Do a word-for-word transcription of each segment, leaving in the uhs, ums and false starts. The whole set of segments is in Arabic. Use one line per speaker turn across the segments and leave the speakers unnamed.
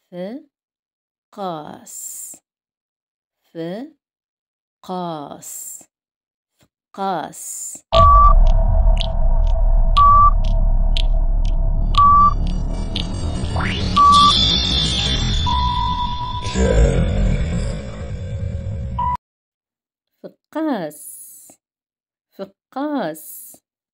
ف قاس ف قاس قاس فقاس فقاس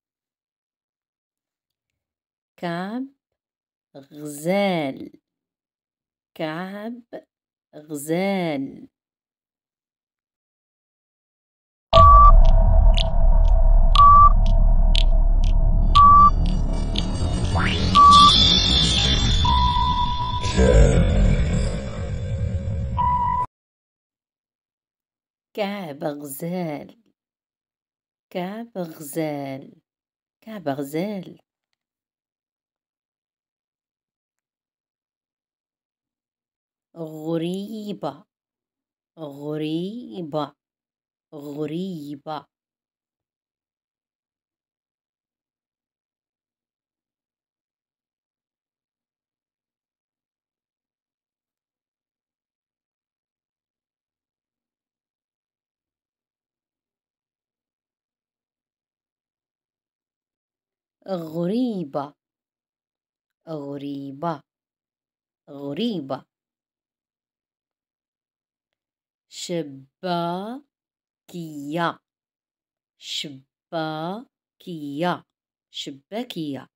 كعب غزال كعب غزال كعب غزال كعب غزال كعب غزال غريبة غريبة غريبة غريبة غريبة غريبة شباكية شباكية شباكية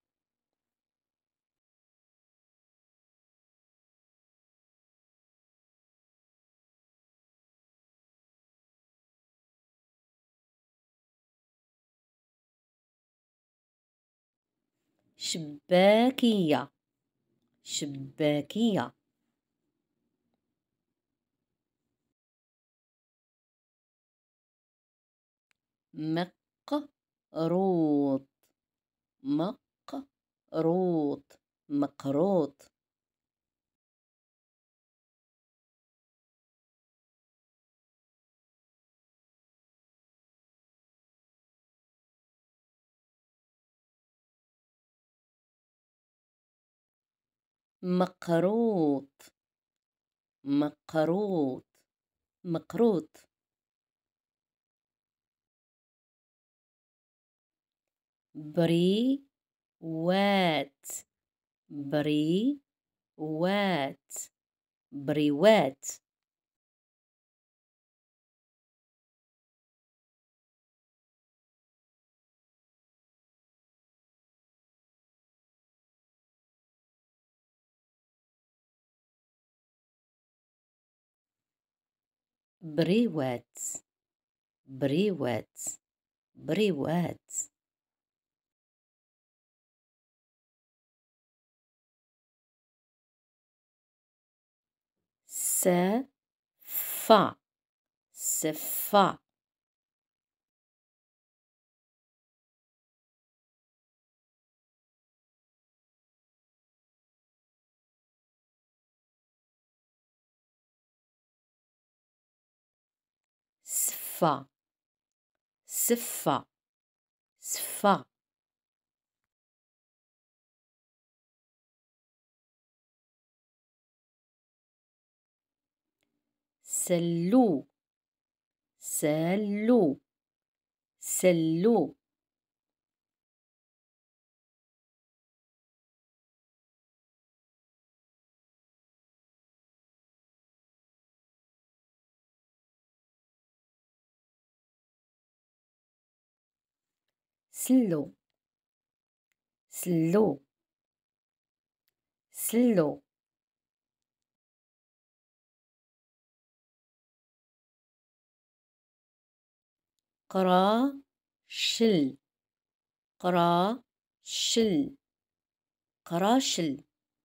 شباكية شباكية مقروط مقروط مقروط مقروط مقروط مقروط بريوات بريوات بريوات بريوات بريوات بريوات سفا سفا سفا سفا سفا سلو سلو سلو سلو سلو سلو قراشل قراشل قراشل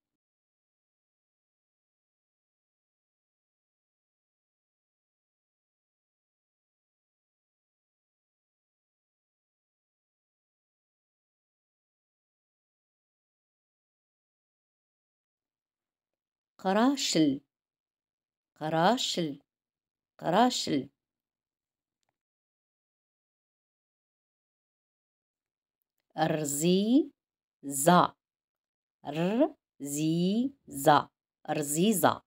قراشل قراشل قراشل رزيزة رزيزة رزيزة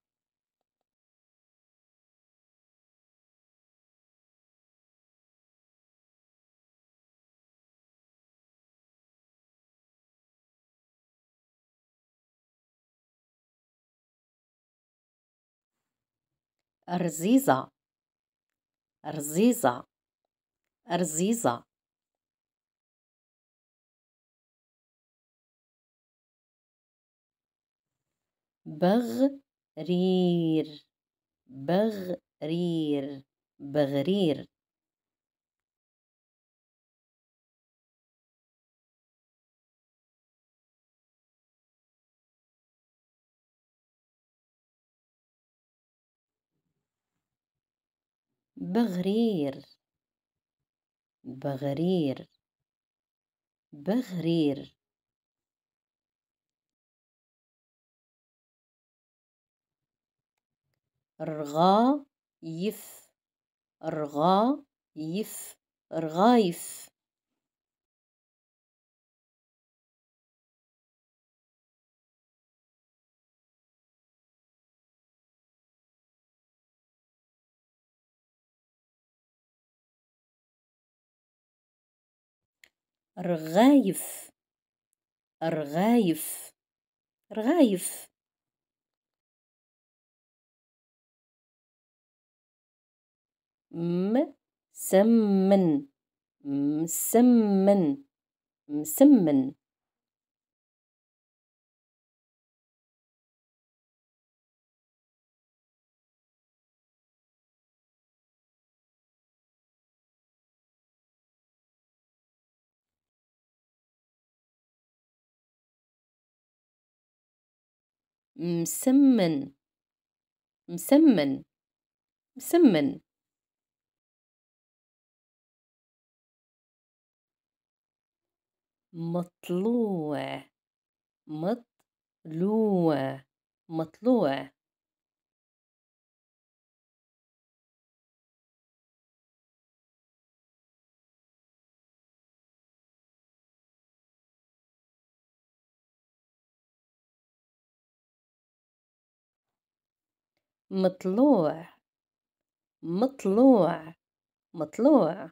رزيزة رزيزة رزيزة بغرير بغرير بغرير بغرير بغرير بغرير رغايف رغايف رغايف رغايف رغايف رغايف مسمن مسمن مسمن مسمن مسمن مسمن مطلوع مطلوع مطلوع مطلوع مطلوع مطلوع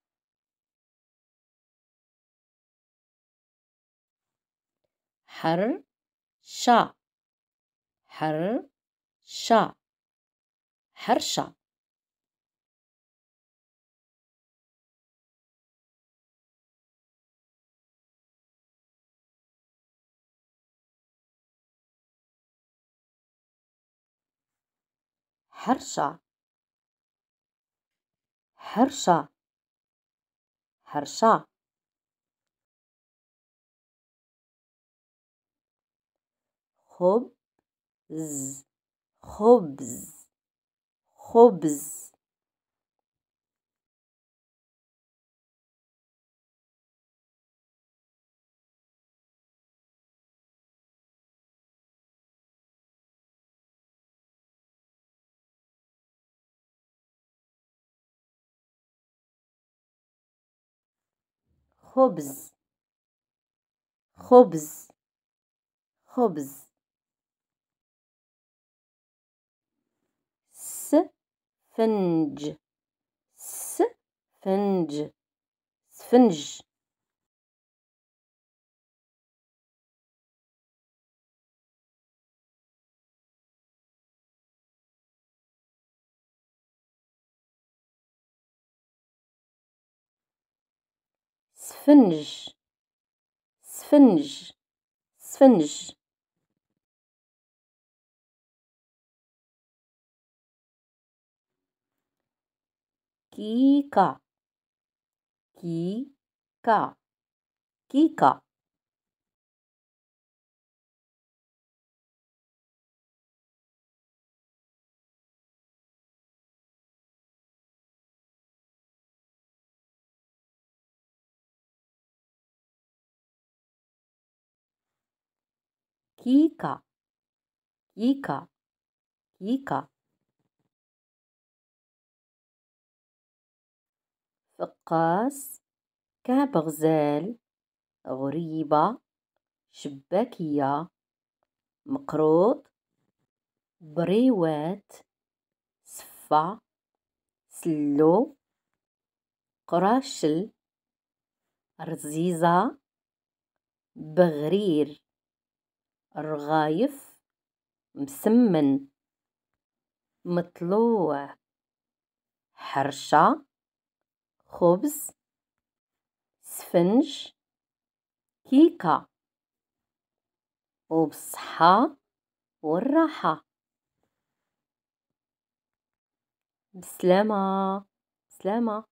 حر شا حر شا حرشة حرشة حرشة حرشة خبز خبز خبز خبز خبز خبز سفنج سفنج سفنج سفنج سفنج سفنج كيكة كيكة كيكة كيكة كيكة كيكة فقاس كعب غزال غريبة شباكية مقروط بريوات، سفة، سلو، قراشل، رزيزة، بغرير، رغايف، مسمن، مطلوع، حرشة، خبز، سفنج، كيكة، وبالصحة والراحة. بسلامة. بسلامة.